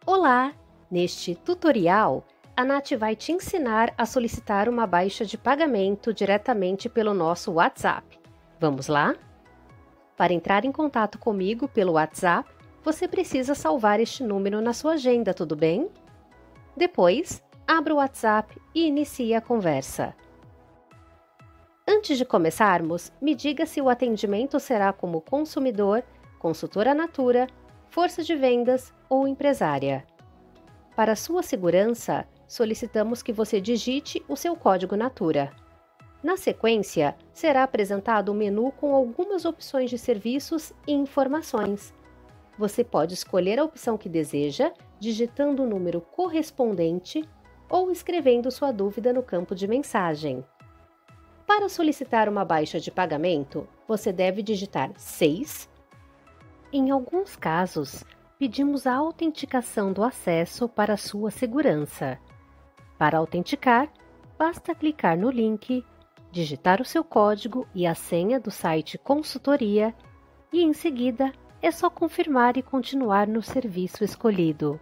Olá! Neste tutorial, a Nath vai te ensinar a solicitar uma baixa de pagamento diretamente pelo nosso WhatsApp. Vamos lá? Para entrar em contato comigo pelo WhatsApp, você precisa salvar este número na sua agenda, tudo bem? Depois, abra o WhatsApp e inicie a conversa. Antes de começarmos, me diga se o atendimento será como consumidor, consultora Natura, força de vendas ou empresária. Para sua segurança, solicitamos que você digite o seu código Natura. Na sequência, será apresentado um menu com algumas opções de serviços e informações. Você pode escolher a opção que deseja, digitando o número correspondente ou escrevendo sua dúvida no campo de mensagem. Para solicitar uma baixa de pagamento, você deve digitar 6. Em alguns casos, pedimos a autenticação do acesso para sua segurança. Para autenticar, basta clicar no link, digitar o seu código e a senha do site Consultoria e, em seguida, é só confirmar e continuar no serviço escolhido.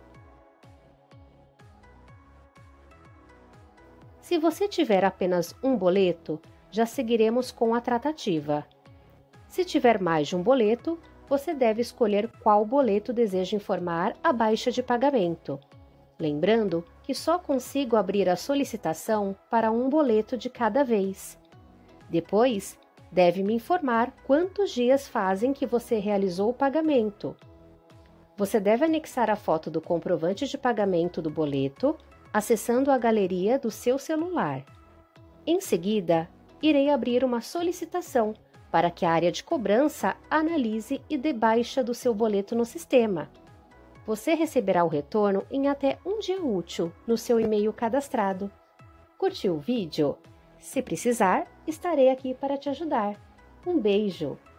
Se você tiver apenas um boleto, já seguiremos com a tratativa. Se tiver mais de um boleto, você deve escolher qual boleto deseja informar a baixa de pagamento. Lembrando que só consigo abrir a solicitação para um boleto de cada vez. Depois, deve me informar quantos dias fazem que você realizou o pagamento. Você deve anexar a foto do comprovante de pagamento do boleto, acessando a galeria do seu celular. Em seguida, irei abrir uma solicitação para que a área de cobrança analise e dê baixa do seu boleto no sistema. Você receberá o retorno em até um dia útil no seu e-mail cadastrado. Curtiu o vídeo? Se precisar, estarei aqui para te ajudar. Um beijo!